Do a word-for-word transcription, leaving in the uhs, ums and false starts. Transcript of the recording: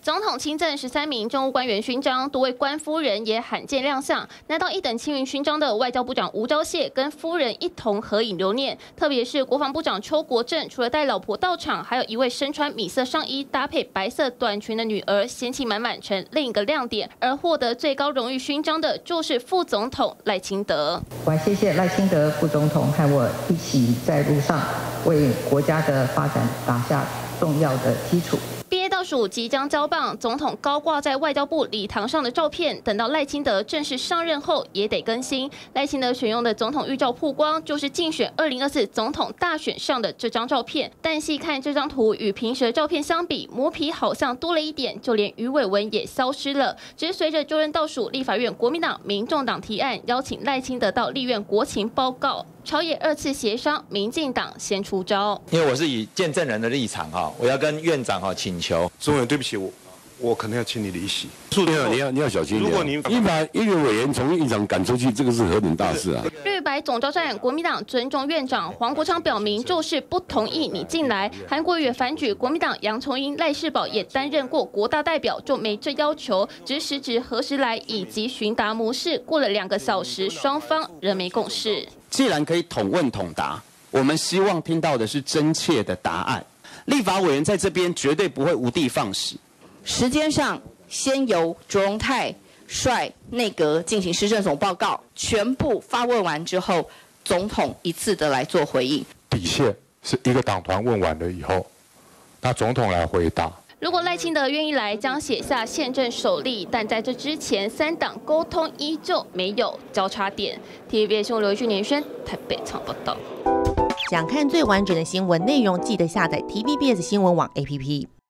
总统亲赠十三名政务官员勋章，多位官夫人也罕见亮相。拿到一等青云勋章的外交部长吴钊燮跟夫人一同合影留念。特别是国防部长邱国正，除了带老婆到场，还有一位身穿米色上衣搭配白色短裙的女儿，仙气满满，成另一个亮点。而获得最高荣誉勋章的就是副总统赖清德。 我谢谢赖清德副总统和我一起在路上为国家的发展打下重要的基础。 毕业倒数即将交棒，总统高挂在外交部礼堂上的照片，等到赖清德正式上任后也得更新。赖清德选用的总统预照曝光，就是竞选二零二四总统大选上的这张照片。但细看这张图与平时的照片相比，磨皮好像多了一点，就连鱼尾纹也消失了。只是随着就任倒数，立法院国民党、民众党提案邀请赖清德到立院国情报告。朝野二次协商，民进党先出招。 因为我是以见证人的立场哈，我要跟院长哈请求。 中委，对不起，我我可能要请你离席。 没有，你要你要小心一点。 如果您你把一个委员从议场赶出去，这个是何等大事啊！ 绿白总召战，国民党尊重院长黄国昌表明就是不同意你进来。韩国瑜也反举，国民党杨崇英、赖世宝也担任过国大代表，就没这要求。只是实质何时来以及询答模式，过了两个小时，双方仍没共识。 既然可以统问统答，我们希望听到的是真切的答案。立法委员在这边绝对不会无的放矢。 时间上，先由卓荣泰率内阁进行施政总报告，全部发问完之后，总统一次的来做回应。 底线是一个党团问完了以后，那总统来回答。 如果赖清德愿意来，将写下宪政首例，但在这之前，三党沟通依旧没有交叉点。T V B S 新闻刘俊年轩台北场报道。 想看最完整的新闻内容，记得下载 T V B S 新闻网 A P P。